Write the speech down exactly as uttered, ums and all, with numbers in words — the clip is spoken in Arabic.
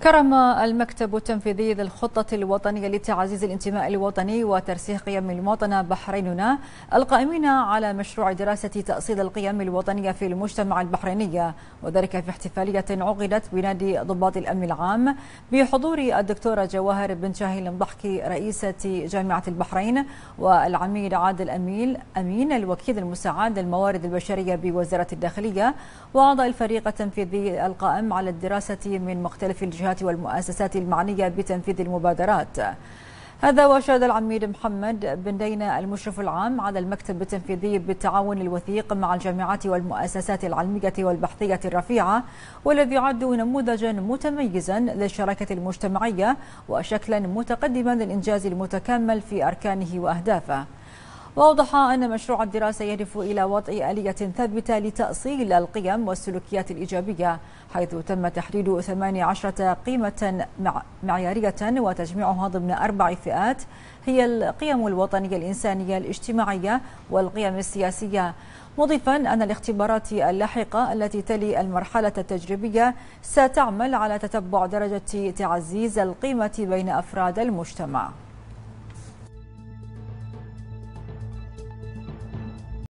كرم المكتب التنفيذي للخطة الوطنية لتعزيز الانتماء الوطني وترسيخ قيم المواطنة بحريننا القائمين على مشروع دراسة تأصيل القيم الوطنية في المجتمع البحريني، وذلك في احتفالية عقدت بنادي ضباط الأمن العام بحضور الدكتورة جواهر بن شاهين المضحكي رئيسة جامعة البحرين والعميد عادل أميل أمين الوكيل المساعد للموارد البشرية بوزارة الداخلية وأعضاء الفريق التنفيذي القائم على الدراسة من مختلف الجهات والمؤسسات المعنية بتنفيذ المبادرات. هذا وشهد العميد محمد بن دينا المشرف العام على المكتب التنفيذي بالتعاون الوثيق مع الجامعات والمؤسسات العلمية والبحثية الرفيعة، والذي يعد نموذجا متميزا للشراكة المجتمعية وشكلا متقدما للإنجاز المتكامل في أركانه وأهدافه. وأوضح أن مشروع الدراسة يهدف إلى وضع آلية ثابتة لتأصيل القيم والسلوكيات الإيجابية، حيث تم تحديد ثمانية عشرة قيمة معيارية وتجميعها ضمن أربع فئات هي القيم الوطنية الإنسانية الاجتماعية والقيم السياسية، مضيفا أن الاختبارات اللاحقة التي تلي المرحلة التجريبية ستعمل على تتبع درجة تعزيز القيمة بين أفراد المجتمع.